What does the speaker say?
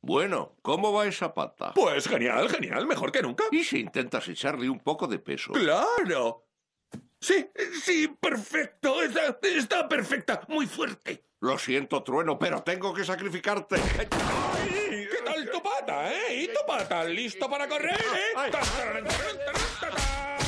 Bueno, ¿cómo va esa pata? Pues genial, genial, mejor que nunca. ¿Y si intentas echarle un poco de peso? ¡Claro! Sí, perfecto. Está perfecta, muy fuerte. Lo siento, Trueno, pero tengo que sacrificarte. ¡Ay! ¿Qué tal tu pata, eh? ¿Y tu pata? ¿Listo para correr, eh? Ay. ¡Tan, taran, taran, taran, taran!